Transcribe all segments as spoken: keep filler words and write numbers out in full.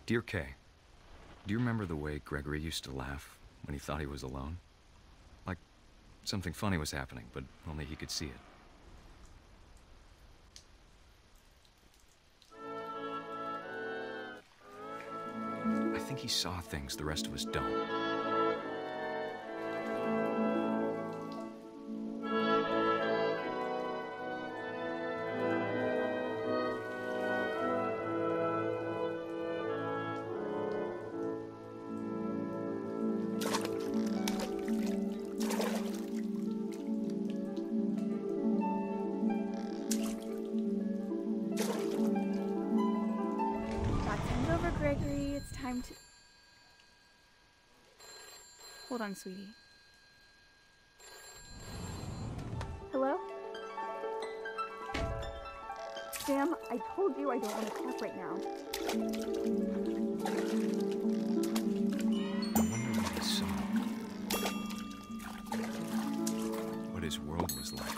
Dear Kay, do you remember the way Gregory used to laugh when he thought he was alone? Like something funny was happening, but only he could see it. I think he saw things the rest of us don't. Gregory, it's time to... Hold on, sweetie. Hello? Sam, I told you I don't want to talk right now. I wonder what he saw. What his world was like.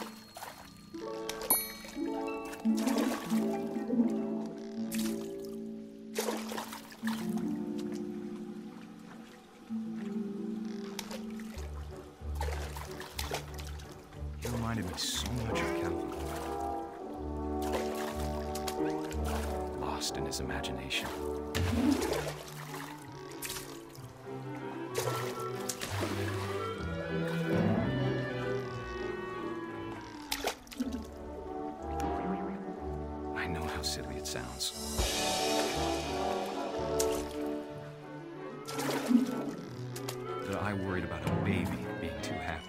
Reminded me so much of Calvin. Lost in his imagination. I know how silly it sounds. That I worried about a baby being too happy.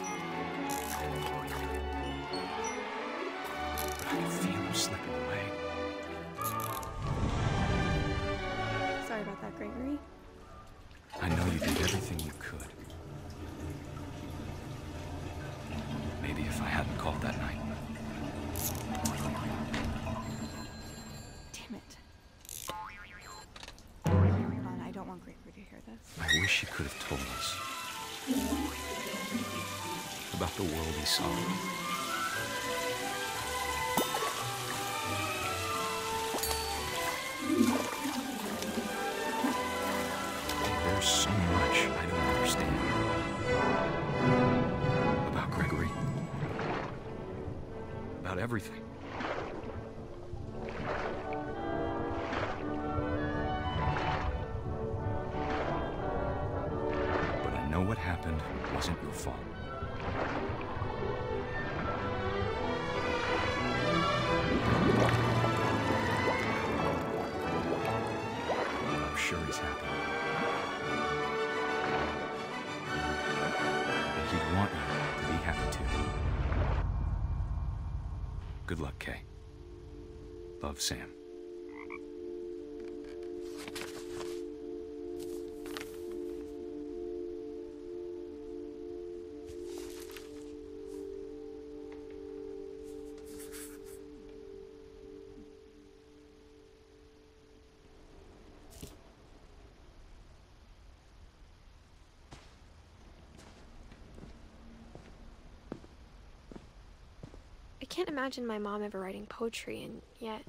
I can feel him slipping away. Sorry about that, Gregory. I know you did everything you could. Maybe if I hadn't called that night. Damn it. Hold on, I don't want Gregory to hear this. I wish he could have told us about the world he saw. There's so much I don't understand about Gregory, about everything. But I know what happened wasn't your fault. I'm sure he's happy. He'd want you to be happy too. Good luck, Kay. Love, Sam. I can't imagine my mom ever writing poetry, and yet...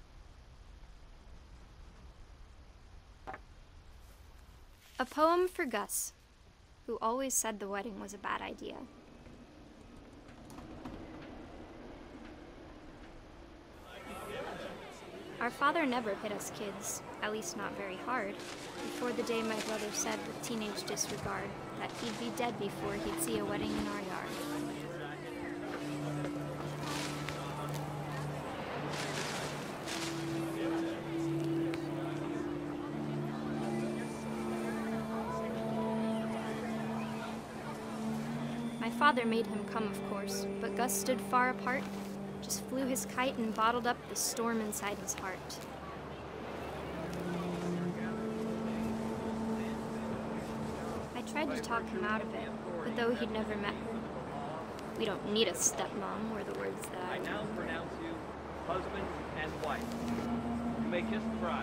A poem for Gus, who always said the wedding was a bad idea. Our father never hit us kids, at least not very hard, before the day my brother said with teenage disregard that he'd be dead before he'd see a wedding in our yard. My father made him come, of course, but Gus stood far apart, just flew his kite and bottled up the storm inside his heart. I tried to talk him out of it, but though he'd never met her, we don't need a stepmom, were the words that I now pronounce you husband and wife. You may kiss the bride.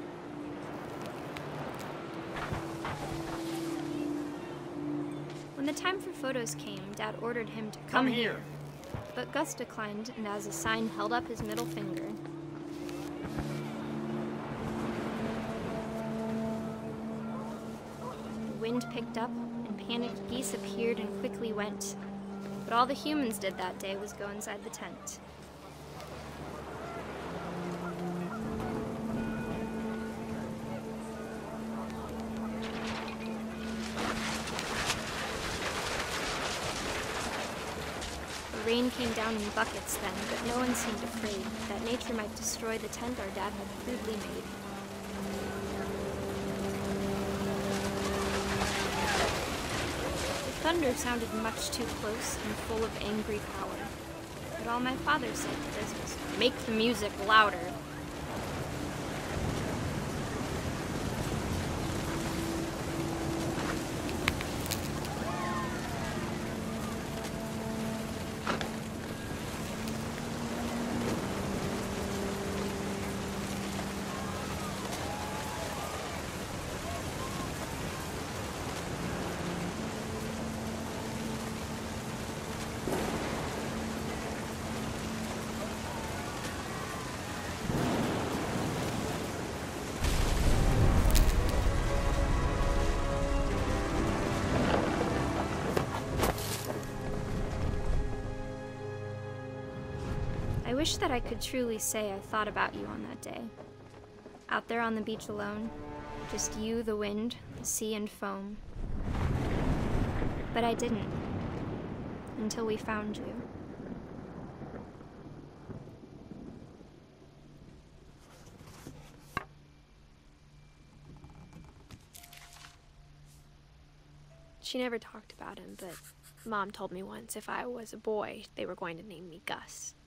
When the the time for photos came, Dad ordered him to Come come, here. But Gus declined, and as a sign held up his middle finger. The wind picked up, and panicked geese appeared and quickly went. But all the humans did that day was go inside the tent. The rain came down in buckets then, but no one seemed afraid that nature might destroy the tent our dad had crudely made. The thunder sounded much too close and full of angry power. But all my father said to this was, "Make the music louder." I wish that I could truly say I thought about you on that day. Out there on the beach alone, just you, the wind, the sea, and foam. But I didn't, until we found you. She never talked about him, but Mom told me once if I was a boy, they were going to name me Gus.